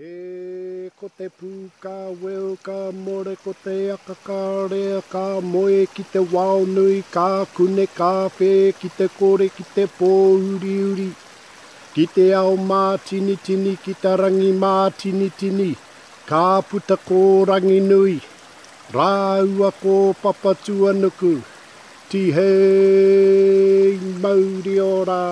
Ko te pūka, weo ka more, ko te aka ka rea ka moe, ki te wao nui, ka kune ka whē, ki te kore, ki te pō uri uri, ki te ao mā tini tini, ki te rangi mā tini tini, ka puta ko rangi nui, rā ua ko papatua nuku, ti hei mauri ora.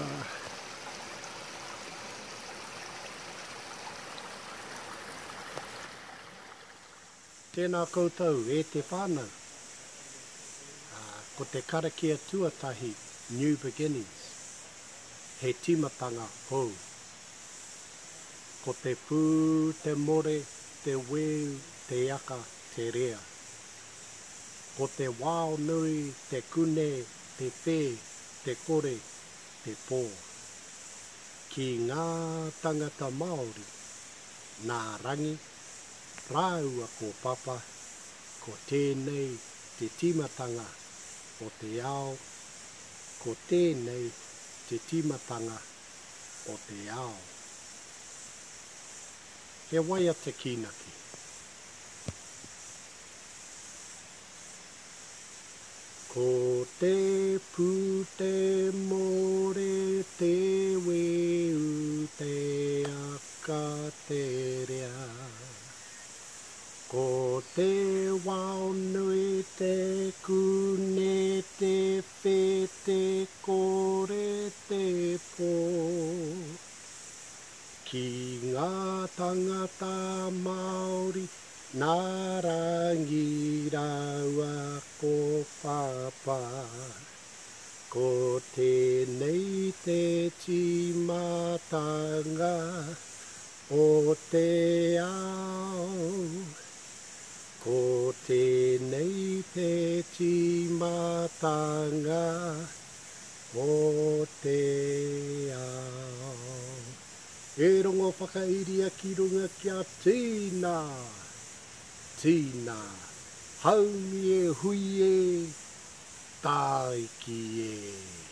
Tēnā koutou e te whānau, ko te karakia tuatahi, New Beginnings, he timatanga hou. Ko te pū, te more, te weu, te aka, te rea. Ko te wao nui, te kune, te whē, te kore, te pō. Ki ngā tangata Māori, nā rangi, rāua ko papa, ko tēnei te timatanga o te ao, ko tēnei te timatanga o te ao. He waia te kinaki. Ko te pū, te more, te weu, te aka, te rea. Ko te wao nui, te kune, te whē, te kore, te pō. Ki ngā tangata Māori, nā rangi raua ko papa. Ko tēnei te timatanga o te ao. Ko tēnei te timatanga o te ao. E rongo whakairia ki runga kia tīna, tīna, haumi e hui e, tāi ki e.